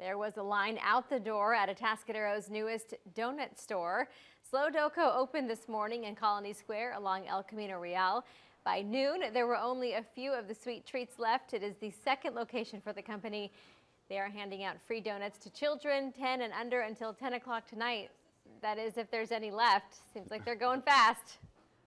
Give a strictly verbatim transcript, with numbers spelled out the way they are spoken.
There was a line out the door at Atascadero's newest donut store. SloDoCo opened this morning in Colony Square along El Camino Real. By noon, there were only a few of the sweet treats left. It is the second location for the company. They are handing out free donuts to children ten and under until ten o'clock tonight. That is, if there's any left. Seems like they're going fast.